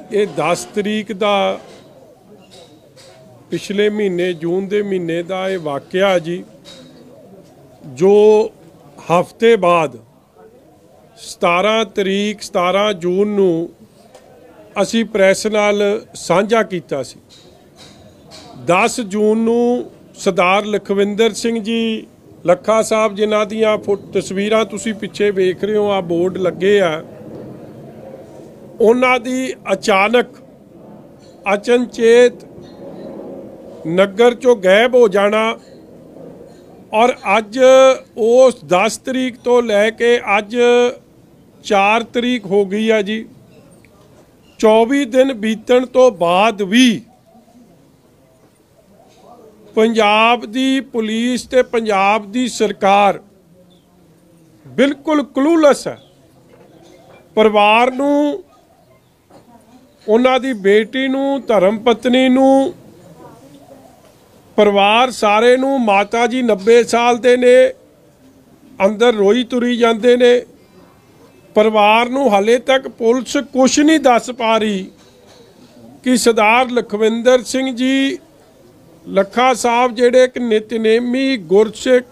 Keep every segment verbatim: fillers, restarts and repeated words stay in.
ये दस तरीक का पिछले महीने जून के महीने का ये वाकया जी, जो हफ्ते बाद सतारह तरीक सतारह जून नूं असी प्रैस नाल साझा कीता सी। दस जून नूं सरदार लखविंदर सिंह जी लखा साहब जिन्हां दीआं तस्वीरां तुसीं पिछे वेख रहे हो, आ बोर्ड लगे आ, उन्हां दी अचानक अचनचेत नगर चों गायब हो जाना और अज उस दस तरीक तो लैके अज चार तरीक हो गई है जी। चौबी दिन बीतण तो बाद भी पंजाब दी पुलिस ते पंजाब दी सरकार बिल्कुल क्लूलैस है। परिवार नूं, उन्हां दी बेटी नूं, धर्म पत्नी नूं, परिवार सारे नूं, माता जी नब्बे साल दे ने, अंदर रोई तुरी जांदे ने। परिवार नूं हाले तक पुलिस कुछ नहीं दस पा रही कि सरदार लखविंदर सिंह जी लखा साहब जिहड़े एक नितनेमी गुरसिख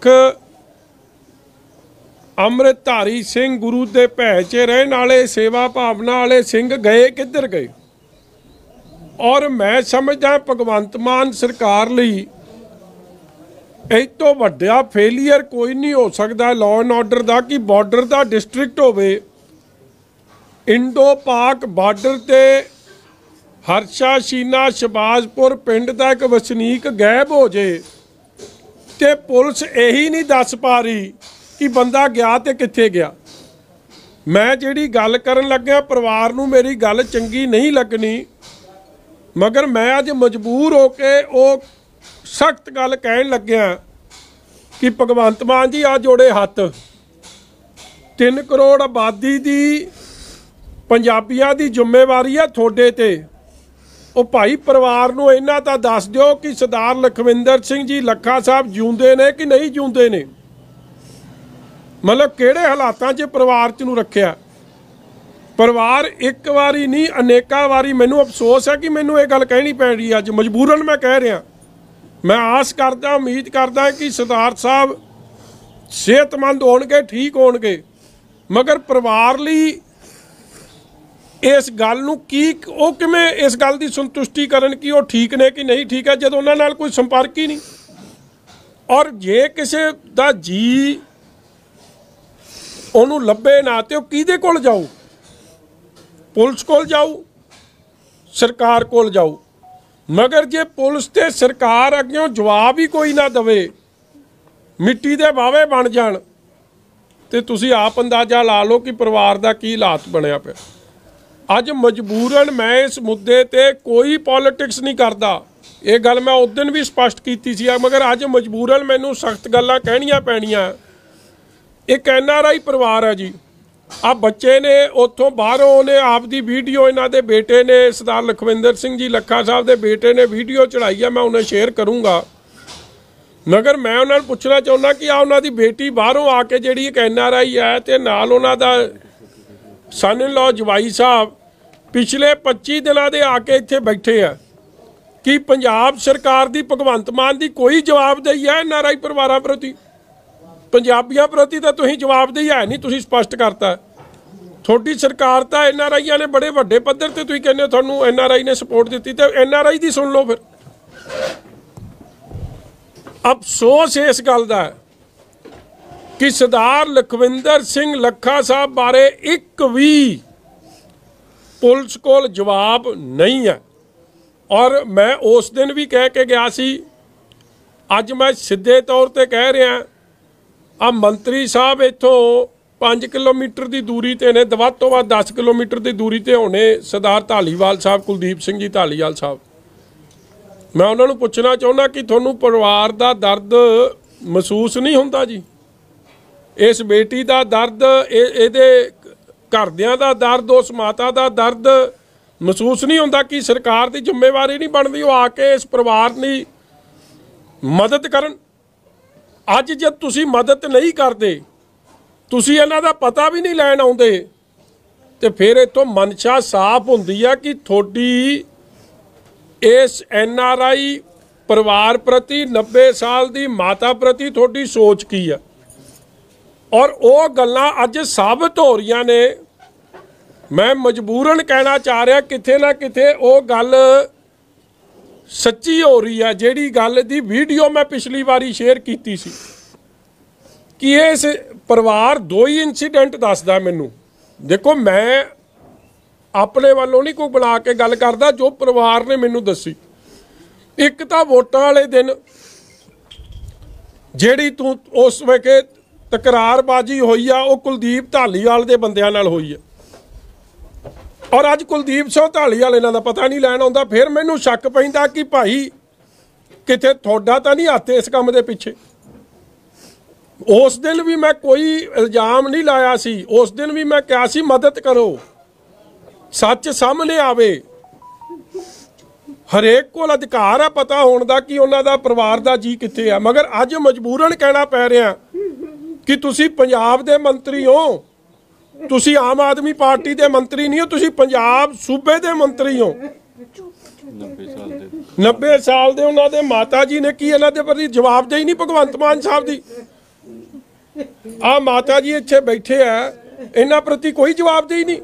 अमृतधारी सिंह गुरु दे भै च रहण वाले सेवा भावना वाले सिंह गए किधर गए। और मैं समझदा भगवंत मान सरकार लई इस तो वड्डा फेलीयर कोई नहीं हो सकता लॉ एंड ऑर्डर का कि बॉर्डर का डिस्ट्रिक्ट होवे, इंडो पाक बार्डर ते हरशा शीना शबाजपुर पिंड का एक वसनीक गायब हो जाए तो पुलिस यही नहीं दस पा रही कि बंदा गया तो कित्थे गया। मैं जिहड़ी गल करन लग्या परिवार नूं मेरी गल चंगी नहीं लगनी, मगर मैं अज मजबूर होके वो सख्त गल कहन लग्या कि भगवंत मान जी आ जोड़े हत्थ, तीन करोड़ आबादी दी पंजाबियां दी जिम्मेवारी है थोड़े ते। ਉਹ ਭਾਈ परिवार ਨੂੰ ਇਹਨਾਂ ਤਾਂ ਦੱਸ ਦਿਓ कि सरदार लखविंदर सिंह जी लखा साहब ਜਿਉਂਦੇ ਨੇ कि नहीं ਜਿਉਂਦੇ ਨੇ, मतलब ਕਿਹੜੇ ਹਾਲਾਤਾਂ 'ਚ परिवार 'ਚ ਨੂੰ ਰੱਖਿਆ। परिवार एक वारी नहीं अनेका वारी, मैनू अफसोस है कि मैनू ये गल कहनी पै रही अज, मजबूरन मैं कह रहा। मैं आस करदा उम्मीद करदा कि सरदार साहब सेहतमंद होणगे, ठीक होणगे, मगर परिवार लई इस गल नूं की वो किवें इस गल की संतुष्टि करन कि वो ठीक ने कि नहीं ठीक है जदों उन्हां नाल कोई संपर्क ही नहीं। और जे किसी दा जी उहनूं लभे ना तो किहदे कोल जाऊ, पुलिस कोल जाऊ, सरकार कोल जाऊ। मगर जे पुलिस ते सरकार अग्गों जवाब ही कोई ना दवे, मिट्टी दे वावे बन जाण, ते तुसीं आप अंदाजा ला लो कि परिवार दा की हालात बनिया पिया। अज मजबूरन मैं इस मुद्दे ते कोई पॉलिटिक्स नहीं करता, ये गल मैं उस दिन भी स्पष्ट की सी, मगर अज मजबूरन मैनू सख्त गल्लां कहणियां पैणियां। एक एन आर आई परिवार है जी, आ बच्चे ने उत्थों बाहरों ने आपदी वीडियो इन्हां दे बेटे ने सरदार लखविंदर सिंह जी लखा साहब दे बेटे ने वीडियो चढ़ाई है, मैं उन्हें शेयर करूँगा। मगर मैं उन्होंने पुछना चाहुंदा कि आ उन्हां दी बेटी बाहरों आके जिहड़ी एक एन आर आई है ते नाल उन्हां दा सन इन लॉ जवाई साहब पिछले पच्ची दिनों के आके इत्थे बैठे है कि पंजाब सरकार की भगवंत मान की कोई जवाबदेही है एन आर आई परिवारों प्रति, पंजाबियों प्रति तो तुसीं जवाबदेही है नहीं, तुसीं स्पष्ट करता थोड़ी सरकार तो एन आर आईआं ने बड़े वड्डे पद्धर ते तुसीं कहंदे तुहानूं एन आर आई ने सपोर्ट दी, तो एन आर आई दी सुन लो। फिर अफसोस इस गल दा कि सरदार लखविंदर सिंह लखा साहब बारे एक भी पुलिस कोल जवाब नहीं है। और मैं उस दिन भी कह के गया सी, अज मैं सीधे तौर पर कह रहा, आ मंत्री साहब इत्थों पाँच किलोमीटर की दूरी ते ने, वध तो वध दस किलोमीटर की दूरी ते होने सरदार धालीवाल साहब, कुलदीप सिंह जी धालीवाल साहब। मैं उन्होंने पूछना चाहुंदा कि तुहानूं परिवार का दर्द महसूस नहीं होंदा जी, इस बेटी का दर्द, इहदे घरदियां दा दर्द, उस माता का दर्द महसूस नहीं होंदा कि सरकार की जिम्मेवारी नहीं बनती वो आके इस परिवार की मदद करन। अज जब तुसीं मदद नहीं करते, तुसीं इन्हां दा पता भी नहीं लैण आउंदे तो फिर इतों मनशा साफ होंदी है कि थोड़ी इस एन आर आई परिवार प्रति नब्बे साल की माता प्रति थोड़ी सोच की है और वो गल्लां अज साबित हो रही ने। मैं मजबूरन कहना चाह रहा किथे ना किथे वो गल सच्ची हो रही है। जिहड़ी गल दी वीडियो मैं पिछली बारी शेयर की सी कि इस परिवार दो ही इंसीडेंट दसदा मैनू। देखो मैं अपने वालों नहीं कोई बना के गल करदा, जो परिवार ने मैनू दसी। एक तो वोटां वाले दिन जिहड़ी तू उस वेले तकरारबाजी हुई आ वो कुलदीप धालीवाल दे बंदियां नाल हुई है और अज कुलदीप सिंह धालीवाल इन्हां दा पता नहीं लैण आउंदा। फिर मैनू शक पैंदा कि भाई किते तुहाडा तां नहीं हत्थ इस काम दे पिछे। उस दिन भी मैं कोई इल्जाम नहीं लाया सी, उस दिन भी मैं कहा सी मदद करो, सच सामने आवे। हरेक को अधिकार है पता होने का कि उन्हों का परिवार का जी कित्थे है, मगर अज मजबूरन कहना पै रहा कि तुसी पंजाब दे मंत्री हो, तुसी आम आदमी पार्टी दे मंत्री नहीं हो, तुसी पंजाब सूबे दे मंत्री हो। नब्बे साल दे उन्हों दे माता जी ने की इन्हों दे प्रति जवाबदेही नहीं भगवंत मान साहब दी। आ माता जी इत्थे बैठे है, इन्हां प्रति कोई जवाबदेही नहीं।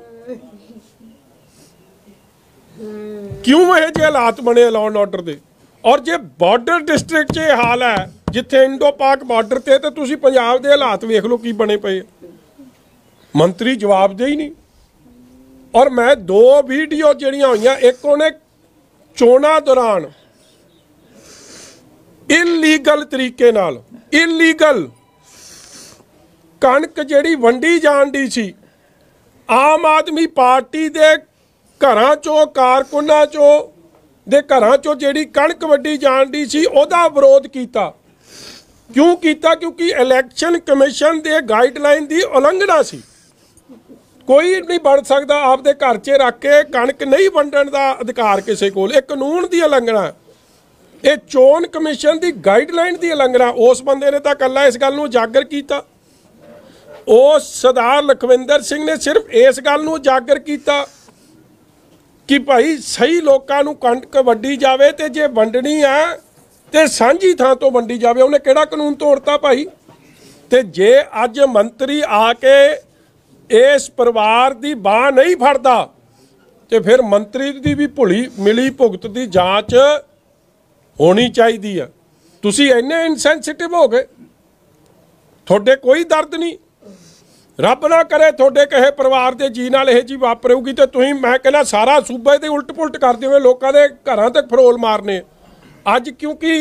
क्यों ये जे हालात बने लॉ एंड ऑर्डर दे? और जे बॉर्डर डिस्ट्रिक्ट च ये हाल है जिथे इंडो पाक बॉर्डर ते तो तुसी पंजाब दे हालात वेख लो की बने पे। मंत्री जवाबदेही नहीं। और मैं दो वीडियो जिहड़ियां होईयां, एक उन्हें चोणां दौरान इलीगल तरीके नाल इलीगल कणक जिहड़ी वंडी जाण दी सी, आम आदमी पार्टी दे घरां चों कारकुनां चों दे घरां चों जिहड़ी कणक वड्डी जाण दी सी ओहदा विरोध कीता। क्यों कीता? क्योंकि इलैक्शन कमिशन दे गाइडलाइन दी उलंघना सी। कोई नहीं बन सकदा आपदे घर च रख के कणक नहीं वंडण दा अधिकार किसी कोल, एक कानून दी उलंघना। ये चोण कमिशन दी गाइडलाइन दी उलंघना। उस बंदे ने तां कल्ला इस गल नूं उजागर कीता। उस सरदार लखविंदर सिंह ने सिर्फ इस गल नूं उजागर कीता कि भाई सही लोगों नूं कणक वड्डी जावे ते जे वंडनी है ते सांझी थां तो वंडी जावे। उन्हें किहड़ा कानून तोड़ता भाई? ते जे अज मंत्री आके इस परिवार की बांह नहीं फड़दा ते फिर मंत्री की भी भुली मिली भुगत की जांच होनी चाहिए है। तुसी इन्ने इनसेंसिटिव हो गए, थोड़े कोई दर्द नहीं। रब ना करे थोड़े कहे परिवार के जी नाल यह जी वापरूगी तो तुसीं मैं कहना सारा सूबे दे उल्ट पुलट कर दिओ, लोगों के घरां तक फरोल मारने। अज क्योंकि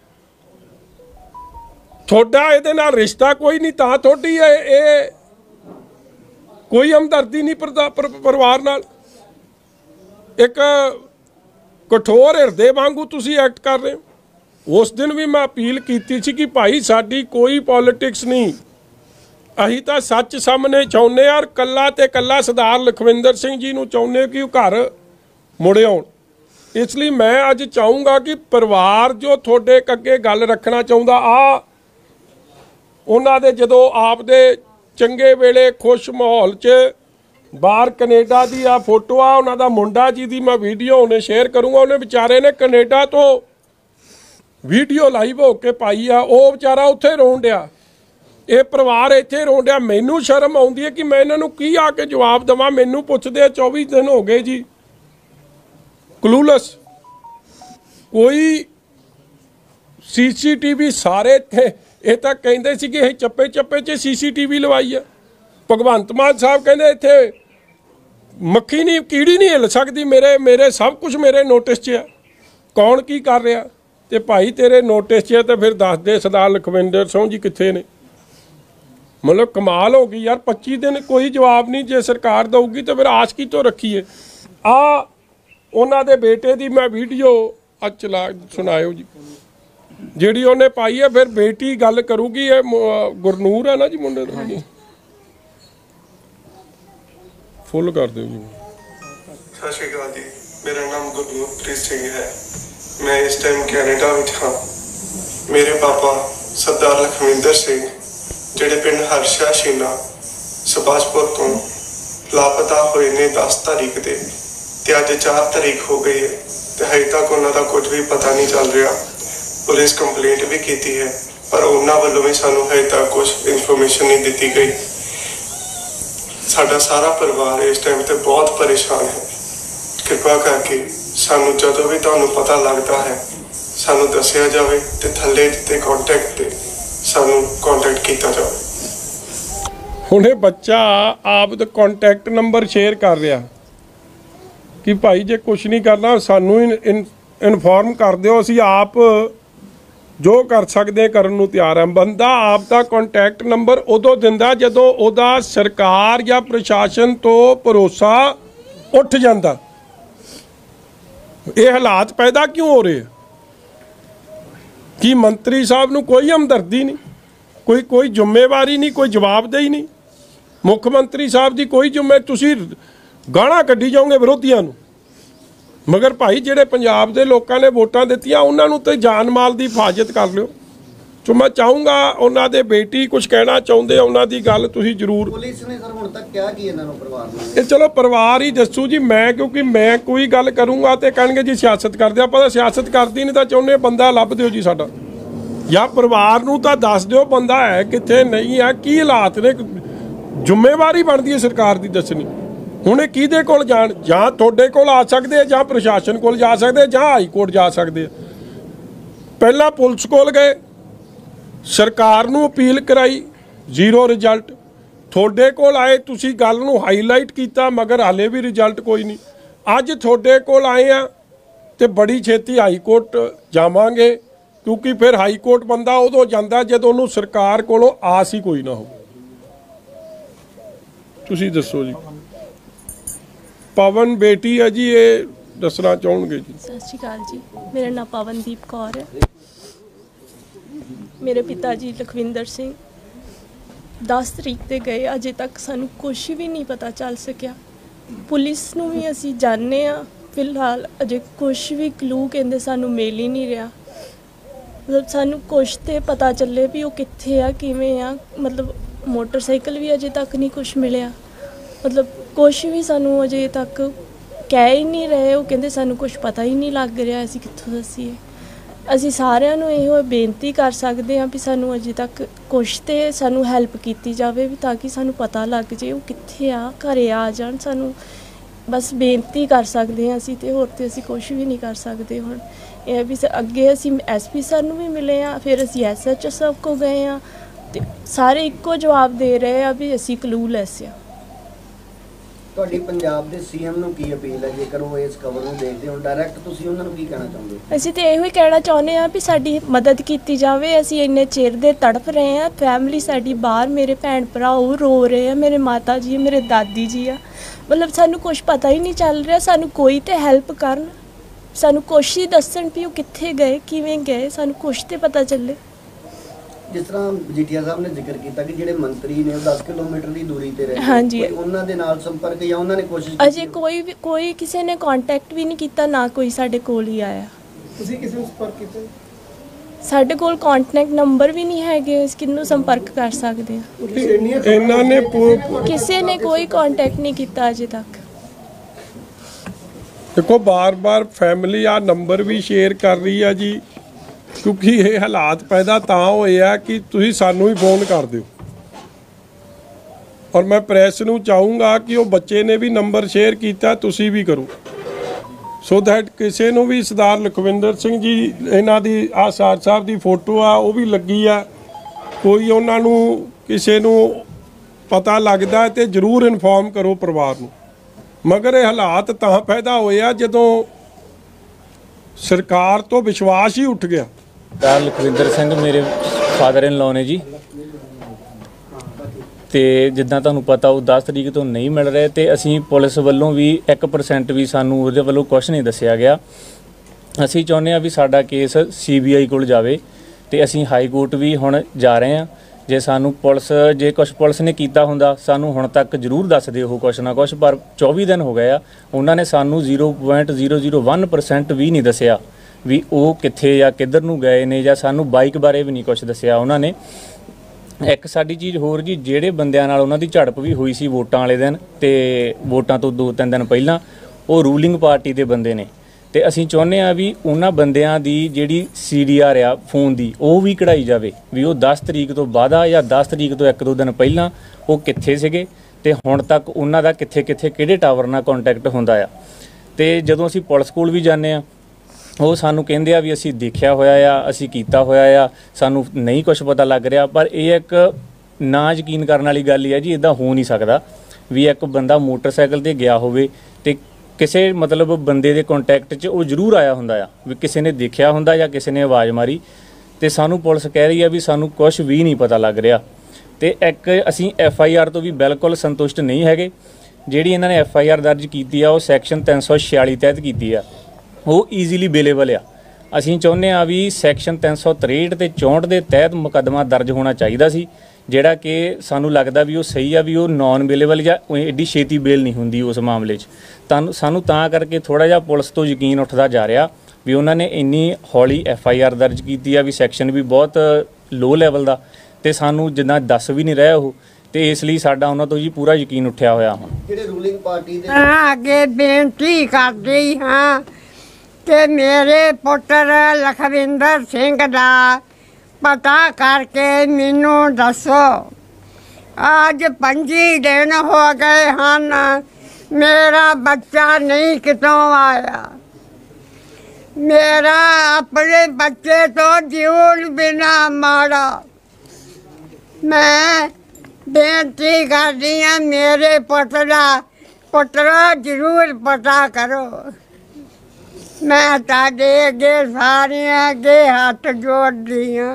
थोड़ा इहदे नाल रिश्ता कोई नहीं तां थोड़ी ये कोई हमदर्दी नहीं परिवार नाल। एक कठोर हिरदे वांगू तुसीं एक्ट कर रहे हो। उस दिन भी मैं अपील की सी कि भाई साडी कोई पॉलिटिक्स नहीं, असीं तां सच सामने चाहुंदे आ। कल्ला ते कल्ला सरदार लखविंदर सिंह जी नूं चाहुंदे कि घर मुड़े आउण। इसलिए मैं अज चाहूँगा कि परिवार जो थोड़े अगे गल रखना चाहुंदा आ उन्हां दे जदों आप दे चंगे वेले खुश माहौल च बाहर कनेडा दी आ फोटो आ उन्हां दा मुंडा जी दी मैं वीडियो उन्हें शेयर करूँगा। उन्हें बेचारे ने कनेडा तो वीडियो लाइव होके पाई आ, वो बेचारा उत्थे रोन डिया, ये परिवार इत्थे रोन डिया। मैनू शर्म आउंदी है कि मैं इन्हां नूं की आके जवाब देवां। मैनू पुछदे चौबी दिन हो गए जी, क्लूलस। कोई सी सी टी वी सारे थे ये तो कहते सी कि चप्पे चप्पे च सी सी टी वी लवाई है। भगवंत मान साहब कहते इत्थे मक्खी नहीं कीड़ी नहीं हिल सकती, मेरे मेरे सब कुछ मेरे नोटिस च है। कौन की कर रहा? तो भाई तेरे नोटिस च है तो फिर दस दे सरदार लखविंदर सिंह जी कित्थे ने? मतलब कमाल हो गई यार। पच्ची दिन कोई जवाब नहीं जे सरकार दऊगी तो फिर आस की तो रखीए। आ उन्हां दे बेटे दी मैं वीडियो अज चला सुनायो जी जिहड़ी उन्हें पाई है। फिर बेटी गल करूगी, है गुरनूर है ना जी मुंडे दा जी, फुल कर दो जी। सत श्री अकाल जी, मेरा नाम गुरनूर सिंह है। मैं इस टाइम कैनेडा में हाँ। मेरे पापा सरदार लखविंदर सिंह जिहड़े पिंड हरशा शीना सुभाषपुर तो ਲਾਪਤਾ ਹੋਏ ਨੇ ਦਸ ਤਾਰੀਖ ਦੇ ਤੇ ਅੱਜ ਚਾਰ ਤਾਰੀਖ ਹੋ ਗਈ ਹੈ ਤੇ ਹਜੇ ਤੱਕ ਉਹਨਾਂ ਦਾ ਕੁਝ ਵੀ ਪਤਾ ਨਹੀਂ ਚੱਲ ਰਿਹਾ। ਪੁਲਿਸ ਕੰਪਲੇਂਟ ਵੀ ਕੀਤੀ ਹੈ ਪਰ ਉਹਨਾਂ ਵੱਲੋਂ ਵੀ ਸਾਨੂੰ ਹਜੇ ਤੱਕ ਕੁਝ ਇਨਫੋਰਮੇਸ਼ਨ ਨਹੀਂ ਦਿੱਤੀ ਗਈ। ਸਾਡਾ ਸਾਰਾ ਪਰਿਵਾਰ ਇਸ ਟਾਈਮ ਤੇ ਬਹੁਤ ਪਰੇਸ਼ਾਨ ਹੈ। ਕਿਰਪਾ ਕਰਕੇ ਸਾਨੂੰ ਜਦੋਂ ਵੀ ਤੁਹਾਨੂੰ ਪਤਾ ਲੱਗਦਾ ਹੈ ਸਾਨੂੰ ਦੱਸਿਆ ਜਾਵੇ ਤੇ ਥੱਲੇ ਦਿੱਤੇ ਕੰਟੈਕਟ ਤੇ ਸਾਨੂੰ ਕੰਟੈਕਟ ਕੀਤਾ ਜਾਵੇ। ਹੁਣ ਇਹ ਬੱਚਾ ਆਪ ਦਾ ਕੰਟੈਕਟ ਨੰਬਰ ਸ਼ੇਅਰ ਕਰ ਰਿਹਾ ਕਿ ਭਾਈ ਜੇ ਕੁਝ ਨਹੀਂ ਕਰਨਾ ਸਾਨੂੰ ਇਨਫੋਰਮ ਕਰ ਦਿਓ, ਅਸੀਂ ਆਪ ਜੋ ਕਰ ਸਕਦੇ ਕਰਨ ਨੂੰ ਤਿਆਰ ਹਾਂ। ਬੰਦਾ ਆਪ ਦਾ ਕੰਟੈਕਟ ਨੰਬਰ ਉਦੋਂ ਦਿੰਦਾ ਜਦੋਂ ਉਹਦਾ ਸਰਕਾਰ ਜਾਂ ਪ੍ਰਸ਼ਾਸਨ ਤੋਂ ਭਰੋਸਾ ਉੱਠ ਜਾਂਦਾ। ਇਹ ਹਾਲਾਤ ਪੈਦਾ ਕਿਉਂ ਹੋ ਰਹੇ? ਕਿ ਮੰਤਰੀ ਸਾਹਿਬ ਨੂੰ ਕੋਈ ਹਮਦਰਦੀ ਨਹੀਂ, ਕੋਈ ਕੋਈ ਜ਼ਿੰਮੇਵਾਰੀ ਨਹੀਂ, ਕੋਈ ਜਵਾਬਦੇਹੀ ਨਹੀਂ। ਮੁੱਖ ਮੰਤਰੀ ਸਾਹਿਬ ਦੀ ਕੋਈ ਜ਼ਿੰਮੇ, ਤੁਸੀਂ ਗਾਲਾਂ ਕੱਢੀ ਜਾਓਗੇ ਵਿਰੋਧੀਆਂ ਨੂੰ, ਮਗਰ ਭਾਈ ਜਿਹੜੇ ਪੰਜਾਬ ਦੇ ਲੋਕਾਂ ਨੇ ਵੋਟਾਂ ਦਿੱਤੀਆਂ ਉਹਨਾਂ ਨੂੰ ਤੇ ਜਾਨ ਮਾਲ ਦੀ ਹਿਫਾਜ਼ਤ ਕਰ ਲਿਓ। ਸੋ ਮੈਂ ਚਾਹੂੰਗਾ ਉਹਨਾਂ ਦੇ ਬੇਟੀ ਕੁਝ ਕਹਿਣਾ ਚਾਹੁੰਦੇ ਉਹਨਾਂ ਦੀ ਗੱਲ ਤੁਸੀਂ ਜ਼ਰੂਰ। ਪੁਲਿਸ ਨੇ ਸਰ ਹੁਣ ਤੱਕ ਕਿਹਾ ਕੀ ਇਹਨਾਂ ਨੂੰ ਪਰਿਵਾਰ ਨੂੰ? ਇਹ ਚਲੋ ਪਰਿਵਾਰ ਹੀ ਦੱਸੂ ਜੀ। ਮੈਂ ਕਿਉਂਕਿ ਮੈਂ ਕੋਈ ਗੱਲ ਕਰੂੰਗਾ ਤੇ ਕਹਿਣਗੇ ਜੀ ਸਿਆਸਤ ਕਰਦੇ, ਆਪਾਂ ਤਾਂ ਸਿਆਸਤ ਕਰਦੀ ਨਹੀਂ ਤਾਂ ਚਾਹੁੰਦੇ ਬੰਦਾ ਲੱਭ ਦਿਓ ਜੀ ਸਾਡਾ, ਜਾਂ ਪਰਿਵਾਰ ਨੂੰ ਤਾਂ ਦੱਸ ਦਿਓ ਬੰਦਾ ਹੈ ਕਿੱਥੇ ਨਹੀਂ ਹੈ, ਕੀ ਹਾਲਾਤ ਨੇ। ਜ਼ਿੰਮੇਵਾਰੀ ਬਣਦੀ ਹੈ ਸਰਕਾਰ ਦੀ ਦੱਸਣੀ। ਹੁਣ ਇਹ ਕਿਹਦੇ ਕੋਲ ਜਾਣ? ਜਾਂ ਤੁਹਾਡੇ ਕੋਲ ਆ ਸਕਦੇ ਆ, ਜਾਂ ਪ੍ਰਸ਼ਾਸਨ ਕੋਲ ਜਾ ਸਕਦੇ, ਜਾਂ ਹਾਈ ਕੋਰਟ ਜਾ ਸਕਦੇ ਆ। ਪਹਿਲਾਂ ਪੁਲਿਸ ਕੋਲ ਗਏ, ਸਰਕਾਰ ਨੂੰ ਅਪੀਲ ਕਰਾਈ, ਜ਼ੀਰੋ ਰਿਜ਼ਲਟ। ਤੁਹਾਡੇ ਕੋਲ ਆਏ, ਤੁਸੀਂ ਗੱਲ ਨੂੰ ਹਾਈਲਾਈਟ ਕੀਤਾ, ਮਗਰ ਹਾਲੇ ਵੀ ਰਿਜ਼ਲਟ ਕੋਈ ਨਹੀਂ। ਅੱਜ ਤੁਹਾਡੇ ਕੋਲ ਆਏ ਆ ਤੇ ਬੜੀ ਛੇਤੀ ਹਾਈ ਕੋਰਟ ਜਾਵਾਂਗੇ, ਕਿਉਂਕਿ ਫਿਰ ਹਾਈ ਕੋਰਟ ਬੰਦਾ ਉਦੋਂ ਜਾਂਦਾ ਜਦੋਂ ਉਹਨੂੰ ਸਰਕਾਰ ਕੋਲੋਂ ਆਸ ਹੀ ਕੋਈ ਨਾ ਹੋ। ਤੁਸੀਂ ਦੱਸੋ ਜੀ। ਪਵਨ ਬੇਟੀ ਹੈ ਜੀ, ਇਹ ਦੱਸਣਾ ਚਾਹਣਗੇ ਜੀ। ਸਤਿ ਸ਼੍ਰੀ ਅਕਾਲ ਜੀ, ਮੇਰਾ ਨਾਮ ਪਵਨਦੀਪ ਕੌਰ ਹੈ। ਮੇਰੇ ਪਿਤਾ ਜੀ ਲਖਵਿੰਦਰ ਸਿੰਘ ਦਸ ਤਰੀਕ ਤੇ ਗਏ, ਅਜੇ ਤੱਕ ਸਾਨੂੰ ਕੁਝ ਵੀ ਨਹੀਂ ਪਤਾ ਚੱਲ ਸਕਿਆ। ਪੁਲਿਸ ਨੂੰ ਵੀ ਅਸੀਂ ਜਾਣਦੇ ਹਾਂ, ਫਿਲਹਾਲ ਅਜੇ ਕੁਝ ਵੀ ਕਲੂ ਕਹਿੰਦੇ ਸਾਨੂੰ ਮਿਲ ਹੀ ਨਹੀਂ ਰਿਹਾ। ਮਤਲਬ ਸਾਨੂੰ ਕੁਛ ਤੇ ਪਤਾ ਚੱਲੇ ਵੀ ਉਹ ਕਿੱਥੇ ਆ, ਕਿਵੇਂ ਆ। ਮਤਲਬ ਮੋਟਰਸਾਈਕਲ ਵੀ ਅਜੇ ਤੱਕ ਨਹੀਂ ਕੁਛ ਮਿਲਿਆ। ਮਤਲਬ ਕੁਛ ਵੀ ਸਾਨੂੰ ਅਜੇ ਤੱਕ ਕਹਿ ਹੀ ਨਹੀਂ ਰਹੇ। ਉਹ ਕਹਿੰਦੇ ਸਾਨੂੰ ਕੁਛ ਪਤਾ ਹੀ ਨਹੀਂ ਲੱਗ ਰਿਹਾ, ਅਸੀਂ ਕਿੱਥੋਂ ਦੱਸੀਏ। ਅਸੀਂ ਸਾਰਿਆਂ ਨੂੰ ਇਹੋ ਬੇਨਤੀ ਕਰ ਸਕਦੇ ਹਾਂ ਵੀ ਸਾਨੂੰ ਅਜੇ ਤੱਕ ਕੁਛ ਤੇ ਸਾਨੂੰ ਹੈਲਪ ਕੀਤੀ ਜਾਵੇ, ਵੀ ਤਾਂ ਕਿ ਸਾਨੂੰ ਪਤਾ ਲੱਗ ਜੇ ਉਹ ਕਿੱਥੇ ਆ, ਘਰੇ ਆ ਜਾਣ। ਸਾਨੂੰ ਬਸ ਬੇਨਤੀ ਕਰ ਸਕਦੇ ਹਾਂ ਅਸੀਂ, ਤੇ ਹੋਰ ਤੇ ਅਸੀਂ ਕੁਛ ਵੀ ਨਹੀਂ ਕਰ ਸਕਦੇ। ਹੁਣ ਇਹ ਵੀ ਅੱਗੇ ਅਸੀਂ ਐਸ ਪੀ ਸਰ ਨੂੰ ਵੀ ਮਿਲੇ ਹਾਂ, ਫਿਰ ਅਸੀਂ ਐਸ ਐਚ ਓ ਸਾਹਿਬ ਕੋਲ ਗਏ ਹਾਂ, ਤੇ ਸਾਰੇ ਇੱਕੋ ਜਵਾਬ ਦੇ ਰਹੇ ਆ ਵੀ ਅਸੀਂ ਕਲੂਲੈਸ ਆ। ਤੁਹਾਡੀ ਪੰਜਾਬ ਦੇ ਸੀ ਐਮ ਨੂੰ ਕੀ ਅਪੀਲ ਹੈ ਜੇਕਰ ਉਹ ਇਸ ਖਬਰ ਨੂੰ ਦੇਖਦੇ ਹੋ ਡਾਇਰੈਕਟ, ਤੁਸੀਂ ਉਹਨਾਂ ਨੂੰ ਕੀ ਕਹਿਣਾ ਚਾਹੁੰਦੇ ਹੋ? ਅਸੀਂ ਤੇ ਇਹੋ ਹੀ ਕਹਿਣਾ ਚਾਹੁੰਦੇ ਹਾਂ ਵੀ ਸਾਡੀ ਮਦਦ ਕੀਤੀ ਜਾਵੇ। ਅਸੀਂ ਇੰਨੇ ਚਿਰ ਦੇ ਤੜਫ ਰਹੇ ਹਾਂ, ਫੈਮਿਲੀ ਸਾਡੀ ਬਾਹਰ, ਮੇਰੇ ਭੈਣ ਭਰਾ ਉਹ ਰੋ ਰਹੇ ਆ, ਮੇਰੇ ਮਾਤਾ ਜੀ, ਮੇਰੇ ਦਾਦੀ ਜੀ ਆ। ਮਤਲਬ ਸਾਨੂੰ ਕੁਛ ਪਤਾ ਹੀ ਨਹੀਂ ਚੱਲ ਰਿਹਾ। ਸਾਨੂੰ ਕੋਈ ਤੇ ਹੈਲਪ ਕਰਨ, ਸਾਨੂੰ ਕੁਛ ਹੀ ਦੱਸਣ ਵੀ ਉਹ ਕਿੱਥੇ ਗਏ, ਕਿਵੇਂ ਗਏ, ਸਾਨੂੰ ਕੁਛ ਤੇ ਪਤਾ ਚੱਲੇ। ਜਿਸ ਤਰ੍ਹਾਂ ਜੀਟੀਆ ਸਾਹਿਬ ਨੇ ਜ਼ਿਕਰ ਕੀਤਾ ਕਿ ਜਿਹੜੇ ਮੰਤਰੀ ਨੇ ਉਹ ਦਸ ਕਿਲੋਮੀਟਰ ਦੀ ਦੂਰੀ ਤੇ ਰਹਿੰਦੇ, ਹਾਂਜੀ, ਉਹਨਾਂ ਦੇ ਨਾਲ ਸੰਪਰਕ ਜਾਂ ਉਹਨਾਂ ਨੇ ਕੋਸ਼ਿਸ਼ ਕੀਤੀ? ਅਜੇ ਕੋਈ ਵੀ ਕੋਈ ਕਿਸੇ ਨੇ ਕੰਟੈਕਟ ਵੀ ਨਹੀਂ ਕੀਤਾ, ਨਾ ਕੋਈ ਸਾਡੇ ਕੋਲ ਹੀ ਆਇਆ। ਤੁਸੀਂ ਕਿਸੇ ਨੂੰ ਸੰਪਰਕ ਕੀਤਾ? ਸਾਡੇ ਕੋਲ ਕੰਟੈਕਟ ਨੰਬਰ ਵੀ ਨਹੀਂ ਹੈਗੇ, ਅਸੀਂ ਕਿਹਨੂੰ ਸੰਪਰਕ ਕਰ ਸਕਦੇ ਹਾਂ? ਇਹਨਾਂ ਨੇ ਕਿਸੇ ਨੇ ਕੋਈ ਕੰਟੈਕਟ ਨਹੀਂ ਕੀਤਾ ਅਜੇ ਤੱਕ। ਦੇਖੋ ਬਾਰ-ਬਾਰ ਫੈਮਿਲੀ ਆ ਨੰਬਰ ਵੀ ਸ਼ੇਅਰ ਕਰ ਰਹੀ ਆ ਜੀ, ਕਿਉਂਕਿ ਇਹ ਹਾਲਾਤ ਪੈਦਾ ਤਾਂ ਹੋਏ ਆ ਕਿ ਤੁਸੀਂ ਸਾਨੂੰ ਹੀ ਫੋਨ ਕਰ ਦਿਓ। ਔਰ ਮੈਂ ਪ੍ਰੈਸ ਨੂੰ ਚਾਹੂੰਗਾ ਕਿ ਉਹ ਬੱਚੇ ਨੇ ਵੀ ਨੰਬਰ ਸ਼ੇਅਰ ਕੀਤਾ, ਤੁਸੀਂ ਵੀ ਕਰੋ, ਸੋ ਦੈਟ ਕਿਸੇ ਨੂੰ ਵੀ। ਸਰਦਾਰ ਲਖਵਿੰਦਰ ਸਿੰਘ ਜੀ ਇਹਨਾਂ ਦੀ ਆ ਸਾਰ ਸਾਹਿਬ ਦੀ ਫੋਟੋ ਆ, ਉਹ ਵੀ ਲੱਗੀ ਆ, ਕੋਈ ਉਹਨਾਂ ਨੂੰ ਕਿਸੇ ਨੂੰ ਪਤਾ ਲੱਗਦਾ ਤੇ ਜ਼ਰੂਰ ਇਨਫੋਰਮ ਕਰੋ ਪਰਿਵਾਰ ਨੂੰ। ਮਗਰ ਇਹ ਹਾਲਾਤ ਤਾਂ ਪੈਦਾ ਹੋਏ ਆ ਜਦੋਂ ਸਰਕਾਰ ਤੋਂ ਵਿਸ਼ਵਾਸ ਹੀ ਉੱਠ ਗਿਆ। ਸਰਦਾਰ ਲਖਵਿੰਦਰ ਸਿੰਘ ਮੇਰੇ ਫਾਦਰ ਇਨ ਲਾਅ ਨੇ ਜੀ, ਤੇ ਜਿੱਦਾਂ ਤੁਹਾਨੂੰ ਪਤਾ ਉਹ ਦਸ ਤਰੀਕ ਤੋਂ ਨਹੀਂ ਮਿਲ ਰਹੇ, ਤੇ ਅਸੀਂ ਪੁਲਿਸ ਵੱਲੋਂ ਵੀ ਇੱਕ ਪਰਸੈਂਟ ਵੀ ਸਾਨੂੰ ਉਹਦੇ ਵੱਲੋਂ ਕੁਛ ਨਹੀਂ ਦੱਸਿਆ ਗਿਆ। ਅਸੀਂ ਚਾਹੁੰਦੇ ਹਾਂ ਵੀ ਸਾਡਾ ਕੇਸ ਸੀ ਬੀ ਆਈ ਕੋਲ ਜਾਵੇ, ਤੇ ਅਸੀਂ ਹਾਈ ਕੋਰਟ ਵੀ ਹੁਣ ਜਾ ਰਹੇ ਹਾਂ। ਜੇ ਸਾਨੂੰ ਪੁਲਿਸ ਜੇ ਕੁਛ ਪੁਲਿਸ ਨੇ ਕੀਤਾ ਹੁੰਦਾ ਸਾਨੂੰ ਹੁਣ ਤੱਕ ਜ਼ਰੂਰ ਦੱਸਦੇ ਉਹ ਕੁਛ ਨਾ ਕੁਛ, ਪਰ ਚੌਵੀ ਦਿਨ ਹੋ ਗਏ ਆ, ਉਹਨਾਂ ਨੇ ਸਾਨੂੰ zero point zero zero one percent ਵੀ ਨਹੀਂ ਦੱਸਿਆ ਵੀ ਉਹ ਕਿੱਥੇ ਜਾਂ ਕਿੱਧਰ ਨੂੰ ਗਏ ਨੇ, ਜਾਂ ਸਾਨੂੰ ਬਾਈਕ ਬਾਰੇ ਵੀ ਨਹੀਂ ਕੁਛ ਦੱਸਿਆ ਉਹਨਾਂ ਨੇ। ਇੱਕ ਸਾਡੀ ਚੀਜ਼ ਹੋਰ ਜੀ, ਜਿਹੜੇ ਬੰਦਿਆਂ ਨਾਲ ਉਹਨਾਂ ਦੀ ਝੜਪ ਵੀ ਹੋਈ ਸੀ ਵੋਟਾਂ ਵਾਲੇ ਦਿਨ ਤੇ ਵੋਟਾਂ ਤੋਂ ਦੋ ਤਿੰਨ ਦਿਨ ਪਹਿਲਾਂ, ਉਹ ਰੂਲਿੰਗ ਪਾਰਟੀ ਦੇ ਬੰਦੇ ਨੇ ਤੇ ਅਸੀਂ ਚਾਹੁੰਦੇ ਆ ਵੀ ਉਹਨਾਂ ਬੰਦਿਆਂ ਦੀ ਜਿਹੜੀ ਸੀ ਡੀ ਆਰ ਆ ਫੋਨ ਦੀ, ਉਹ ਵੀ ਕਢਾਈ ਜਾਵੇ ਵੀ ਉਹ ਦਸ ਤਰੀਕ ਤੋਂ ਬਾਅਦ ਜਾਂ ਦਸ ਤਰੀਕ ਤੋਂ ਇੱਕ ਦੋ ਦਿਨ ਪਹਿਲਾਂ ਉਹ ਕਿੱਥੇ ਸੀਗੇ ਤੇ ਹੁਣ ਤੱਕ ਉਹਨਾਂ ਦਾ ਕਿੱਥੇ ਕਿੱਥੇ ਕਿਹੜੇ ਟਾਵਰ ਨਾਲ ਕੰਟੈਕਟ ਹੁੰਦਾ ਆ। ਤੇ ਜਦੋਂ ਅਸੀਂ ਪੁਲਿਸ ਕੋਲ ਵੀ ਜਾਂਦੇ ਆ, ਉਹ ਸਾਨੂੰ ਕਹਿੰਦੇ ਆ ਵੀ ਅਸੀਂ ਦੇਖਿਆ ਹੋਇਆ ਆ, ਅਸੀਂ ਕੀਤਾ ਹੋਇਆ ਆ, ਸਾਨੂੰ ਨਹੀਂ ਕੁਝ ਪਤਾ ਲੱਗ ਰਿਹਾ। ਪਰ ਇਹ ਇੱਕ ਨਾ ਯਕੀਨ ਕਰਨ ਵਾਲੀ ਗੱਲ ਹੀ ਹੈ ਜੀ, ਇੱਦਾਂ ਹੋ ਨਹੀਂ ਸਕਦਾ ਵੀ ਇੱਕ ਬੰਦਾ ਮੋਟਰਸਾਈਕਲ ਤੇ ਗਿਆ ਹੋਵੇ ਤੇ ਕਿਸੇ ਮਤਲਬ ਬੰਦੇ ਦੇ ਕੰਟੈਕਟ 'ਚ ਉਹ ਜ਼ਰੂਰ ਆਇਆ ਹੁੰਦਾ ਆ, ਵੀ ਕਿਸੇ ਨੇ ਦੇਖਿਆ ਹੁੰਦਾ ਜਾਂ ਕਿਸੇ ਨੇ ਆਵਾਜ਼ ਮਾਰੀ। ਤੇ ਸਾਨੂੰ ਪੁਲਿਸ ਕਹਿ ਰਹੀ ਆ ਵੀ ਸਾਨੂੰ ਕੁਝ ਵੀ ਨਹੀਂ ਪਤਾ ਲੱਗ ਰਿਹਾ। ਤੇ ਇੱਕ ਅਸੀਂ ਐਫ ਆਈ ਆਰ ਤੋਂ ਵੀ ਬਿਲਕੁਲ ਸੰਤੁਸ਼ਟ ਨਹੀਂ ਹੈਗੇ। ਜਿਹੜੀ ਇਹਨਾਂ ਨੇ ਐਫ ਆਈ ਆਰ ਦਰਜ ਕੀਤੀ ਆ ਉਹ ਸੈਕਸ਼ਨ ਤਿੰਨ ਸੌ ਛਿਆਲੀ ਤਹਿਤ ਕੀਤੀ ਆ, ਉਹ ਈਜ਼ੀਲੀ ਅਵੇਲੇਬਲ ਆ। ਅਸੀਂ ਚਾਹੁੰਦੇ ਆ ਵੀ ਸੈਕਸ਼ਨ ਤਿੰਨ ਸੌ ਤ੍ਰੇਹਠ ਤੇ ਚੌਂਹਠ ਦੇ ਤਹਿਤ ਮੁਕੱਦਮਾ ਦਰਜ ਹੋਣਾ ਚਾਹੀਦਾ ਸੀ, ਜਿਹੜਾ ਕਿ ਸਾਨੂੰ ਲੱਗਦਾ ਵੀ ਉਹ ਸਹੀ ਆ, ਵੀ ਉਹ ਨੌਨ ਅਵੇਲੇਬਲ ਜਾਂ ਐਡੀ ਛੇਤੀ ਬੇਲ ਨਹੀਂ ਹੁੰਦੀ ਉਸ ਮਾਮਲੇ 'ਚ। ਤਾਂ ਸਾਨੂੰ ਤਾਂ ਕਰਕੇ ਥੋੜ੍ਹਾ ਜਿਹਾ ਪੁਲਿਸ ਤੋਂ ਯਕੀਨ ਉੱਠਦਾ ਜਾ ਰਿਹਾ ਵੀ ਉਹਨਾਂ ਨੇ ਇੰਨੀ ਹੌਲੀ ਐਫ ਆਈ ਆਰ ਦਰਜ ਕੀਤੀ ਆ, ਵੀ ਸੈਕਸ਼ਨ ਵੀ ਬਹੁਤ ਲੋ ਲੈਵਲ ਦਾ ਤੇ ਸਾਨੂੰ ਜਿੱਦਾਂ ਦੱਸ ਵੀ ਨਹੀਂ ਰਿਹਾ ਉਹ, ਤੇ ਇਸ ਲਈ ਸਾਡਾ ਉਹਨਾਂ ਤੋਂ ਜੀ ਪੂਰਾ ਯਕੀਨ ਉੱਠਿਆ ਹੋਇਆ ਹੁਣ। ਜਿਹੜੇ ਰੂਲਿੰਗ ਪਾਰਟੀ ਦੇ ਅੱਗੇ ਬੇਨਤੀ ਕਰਦੀ ਹਾਂ ਕਿ ਮੇਰੇ ਪੁੱਤਰ ਲਖਵਿੰਦਰ ਸਿੰਘ ਦਾ ਪਤਾ ਕਰਕੇ ਮੈਨੂੰ ਦੱਸੋ। ਅੱਜ ਪੰਜੀ ਦਿਨ ਹੋ ਗਏ ਹਨ, ਮੇਰਾ ਬੱਚਾ ਨਹੀਂ ਕਿਤੋਂ ਆਇਆ। ਮੇਰਾ ਆਪਣੇ ਬੱਚੇ ਤੋਂ ਜੀਉਣ ਬਿਨਾ ਮਾੜਾ। ਮੈਂ ਬੇਨਤੀ ਕਰਦੀ ਹਾਂ ਮੇਰੇ ਪੁੱਤ ਦਾ ਪੁੱਤਰਾ ਜ਼ਰੂਰ ਪਤਾ ਕਰੋ। ਮੈਂ ਤੁਹਾਡੇ ਅੱਗੇ ਸਾਰਿਆਂ ਅੱਗੇ ਹੱਥ ਜੋੜਦੀ ਹਾਂ,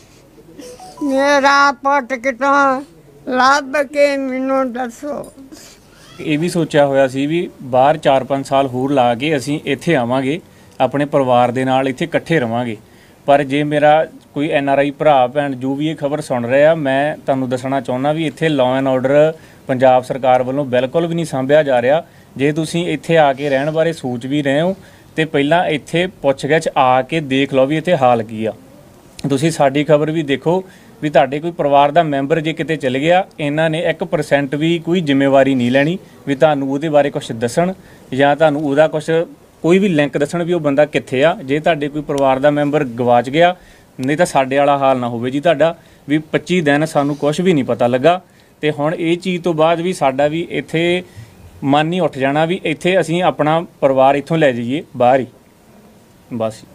ਮੇਰਾ ਪੁੱਤ ਕਿਤੋਂ ਲੱਭ ਕੇ ਮੈਨੂੰ ਦੱਸੋ। ਇਹ ਵੀ ਸੋਚਿਆ ਹੋਇਆ ਸੀ ਵੀ ਬਾਹਰ ਚਾਰ ਪੰਜ ਸਾਲ ਹੋਰ ਲਾ ਕੇ ਅਸੀਂ ਇੱਥੇ ਆਵਾਂਗੇ, ਆਪਣੇ ਪਰਿਵਾਰ ਦੇ ਨਾਲ ਇੱਥੇ ਇਕੱਠੇ ਰਵਾਂਗੇ। ਪਰ ਜੇ ਮੇਰਾ ਕੋਈ ਐਨ ਆਰ ਆਈ ਭਰਾ ਭੈਣ ਜੋ ਵੀ ਇਹ ਖਬਰ ਸੁਣ ਰਿਹਾ, ਮੈਂ ਤੁਹਾਨੂੰ ਦੱਸਣਾ ਚਾਹੁੰਦਾ ਵੀ ਇੱਥੇ ਲਾਅ ਐਂਡ ਆਰਡਰ ਪੰਜਾਬ ਸਰਕਾਰ ਵੱਲੋਂ ਬਿਲਕੁਲ ਵੀ ਨਹੀਂ ਸਾਂਭਿਆ ਜਾ ਰਿਹਾ। ਜੇ ਤੁਸੀਂ ਇੱਥੇ ਆ ਕੇ ਰਹਿਣ ਬਾਰੇ ਸੋਚ ਵੀ ਰਹੇ ਹੋ ਤੇ ਪਹਿਲਾਂ ਇੱਥੇ ਪੁੱਛਗਿੱਛ ਆ ਕੇ ਦੇਖ ਲਓ ਵੀ ਇੱਥੇ ਹਾਲ ਕੀ ਆ। ਤੁਸੀਂ ਸਾਡੀ ਖਬਰ ਵੀ ਦੇਖੋ ਵੀ ਤੁਹਾਡੇ ਕੋਈ ਪਰਿਵਾਰ ਦਾ ਮੈਂਬਰ ਜੇ ਕਿਤੇ ਚਲ ਗਿਆ, ਇਹਨਾਂ ਨੇ ਇੱਕ ਪਰਸੈਂਟ ਵੀ ਕੋਈ ਜ਼ਿੰਮੇਵਾਰੀ ਨਹੀਂ ਲੈਣੀ ਵੀ ਤੁਹਾਨੂੰ ਉਹਦੇ ਬਾਰੇ ਕੁਝ ਦੱਸਣ ਜਾਂ ਤੁਹਾਨੂੰ ਉਹਦਾ ਕੁਝ ਕੋਈ ਵੀ ਲਿੰਕ ਦੱਸਣ ਵੀ ਉਹ ਬੰਦਾ ਕਿੱਥੇ ਆ। ਜੇ ਤੁਹਾਡੇ ਕੋਈ ਪਰਿਵਾਰ ਦਾ ਮੈਂਬਰ ਗਵਾਚ ਗਿਆ, ਨਹੀਂ ਤਾਂ ਸਾਡੇ ਵਾਲਾ ਹਾਲ ਨਾ ਹੋਵੇ ਜੀ ਤੁਹਾਡਾ ਵੀ ਪੱਚੀ ਦਿਨ ਸਾਨੂੰ ਕੁਝ ਵੀ ਨਹੀਂ ਪਤਾ ਲੱਗਾ। ਤੇ ਹੁਣ ਇਹ ਚੀਜ਼ ਤੋਂ ਬਾਅਦ ਵੀ ਸਾਡਾ ਵੀ ਇੱਥੇ ਮਨ ਨਹੀਂ ਉੱਠ ਜਾਣਾ ਵੀ ਇੱਥੇ ਅਸੀਂ ਆਪਣਾ ਪਰਿਵਾਰ ਇੱਥੋਂ ਲੈ ਜਾਈਏ ਬਾਹਰ ਹੀ, ਬਸ।